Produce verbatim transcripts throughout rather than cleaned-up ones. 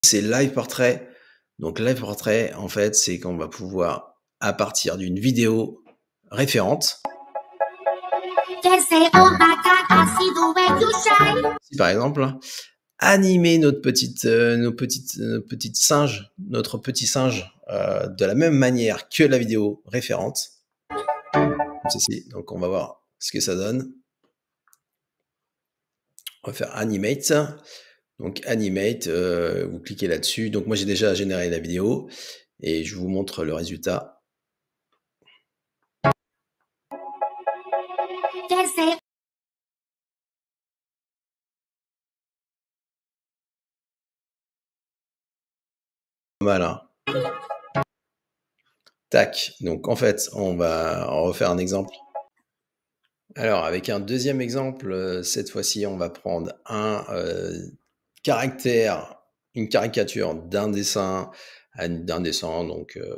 C'est Live Portrait. Donc Live Portrait, en fait, c'est qu'on va pouvoir, à partir d'une vidéo référente si par exemple, animer notre petite, heu, nos petites, nos petites singes, notre petit singe, heu, de la même manière que la vidéo référente. Comme ceci, donc on va voir ce que ça donne. On va faire animate. Donc animate, heu, vous cliquez là-dessus. Donc moi j'ai déjà généré la vidéo et je vous montre le résultat. Mal, hein? Tac, donc en fait, on va refaire un exemple. Alors avec un deuxième exemple, heu, cette fois-ci, on va prendre un, heu, caractère, une caricature d'un dessin, un d'un dessin donc heu,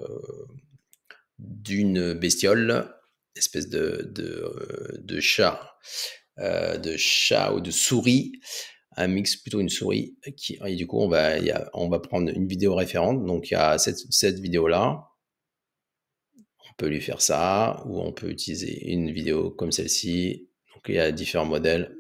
d'une bestiole, espèce de de, heu, de chat, heu, de chat ou de souris, un mix plutôt une souris qui et du coup on va il y a on va prendre une vidéo référente, donc il y a cette cette vidéo-là. On peut lui faire ça ou on peut utiliser une vidéo comme celle-ci. Donc il y a différents modèles.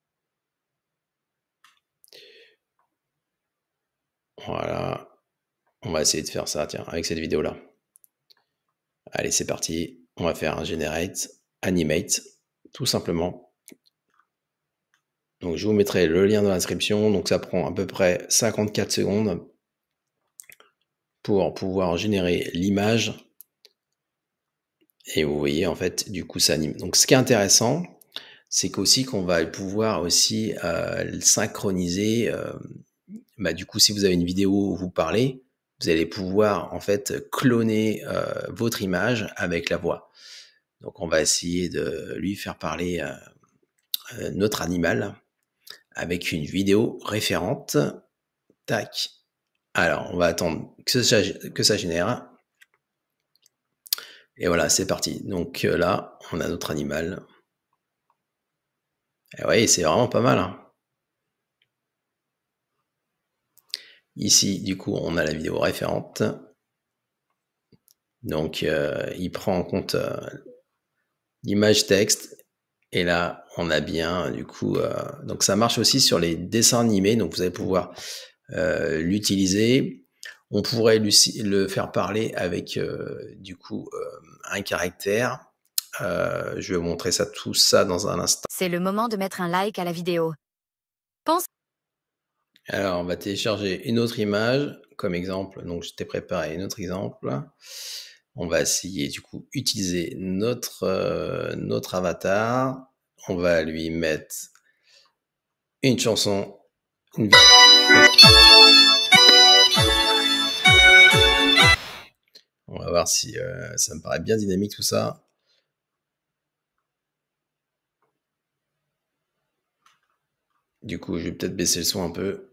Voilà, on va essayer de faire ça, tiens, avec cette vidéo-là. Allez, c'est parti, on va faire un generate, animate, tout simplement. Donc je vous mettrai le lien dans la description, donc ça prend à peu près cinquante-quatre secondes pour pouvoir générer l'image. Et vous voyez, en fait, du coup, ça anime. Donc ce qui est intéressant, c'est qu'aussi qu'on va pouvoir aussi euh, synchroniser. Euh, bah, du coup, si vous avez une vidéo où vous parlez, vous allez pouvoir en fait cloner euh, votre image avec la voix. Donc on va essayer de lui faire parler euh, euh, notre animal avec une vidéo référente. Tac. Alors on va attendre que ça, que ça génère. Et voilà, c'est parti. Donc euh, là, on a notre animal. Et oui, c'est vraiment pas mal. Hein. Ici, du coup, on a la vidéo référente. Donc, euh, il prend en compte euh, l'image texte. Et là, on a bien, du coup, euh, donc ça marche aussi sur les dessins animés. Donc, vous allez pouvoir euh, l'utiliser. On pourrait lui, le faire parler avec, euh, du coup, euh, un caractère. Euh, je vais vous montrer ça, tout ça dans un instant. C'est le moment de mettre un like à la vidéo. Pense. Alors, on va télécharger une autre image comme exemple. Donc, je t'ai préparé un autre exemple. On va essayer, du coup, utiliser notre, euh, notre avatar. On va lui mettre une chanson. Une... On va voir si euh, ça me paraît bien dynamique tout ça. Du coup, je vais peut-être baisser le son un peu.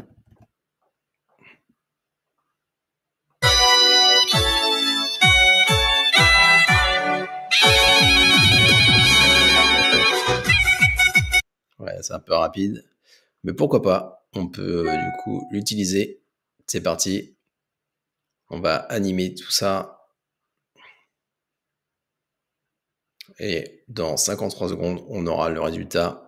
Ouais, c'est un peu rapide. Mais pourquoi pas? On peut euh, du coup l'utiliser. C'est parti. On va animer tout ça. Et dans cinquante-trois secondes, on aura le résultat.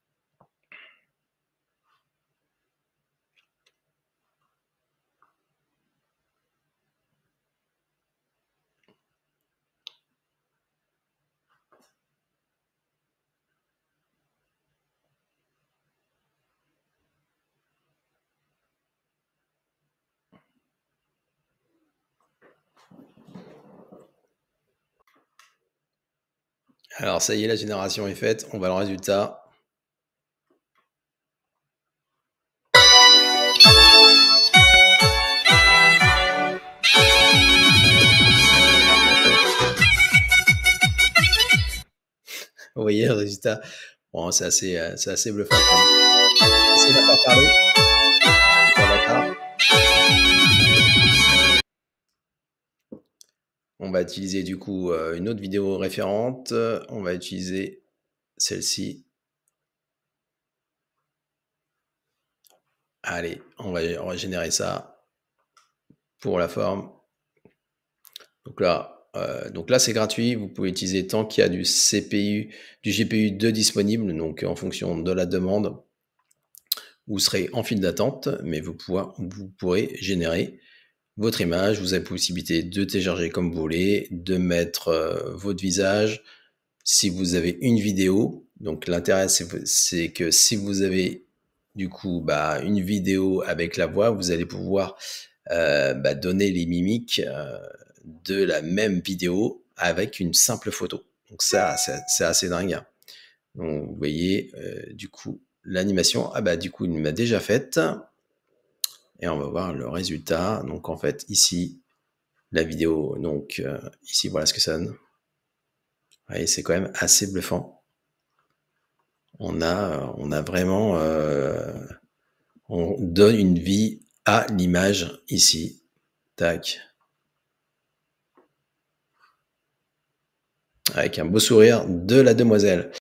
Alors ça y est, la génération est faite. On va le résultat. Vous voyez le résultat. Bon, c'est assez, euh, c'est assez bluffant. Essayez de la faire parler. On va utiliser du coup euh, une autre vidéo référente. On va utiliser celle-ci. Allez, on va, on va générer ça pour la forme. Donc là, euh, donc là c'est gratuit. Vous pouvez utiliser tant qu'il y a du C P U, du G P U de disponible. Donc en fonction de la demande, vous serez en file d'attente, mais vous, pourrez, vous pourrez générer votre image. Vous avez la possibilité de télécharger comme vous voulez, de mettre euh, votre visage. Si vous avez une vidéo, donc l'intérêt c'est que si vous avez du coup bah, une vidéo avec la voix, vous allez pouvoir euh, bah, donner les mimiques euh, de la même vidéo avec une simple photo. Donc ça, c'est assez dingue. Hein. Donc vous voyez euh, du coup l'animation, ah bah du coup il m'a déjà faite. Et on va voir le résultat. Donc en fait ici, la vidéo, donc euh, ici voilà ce que ça donne. Vous voyez, c'est quand même assez bluffant. On a, on a vraiment, euh, on donne une vie à l'image ici. Tac. Avec un beau sourire de la demoiselle.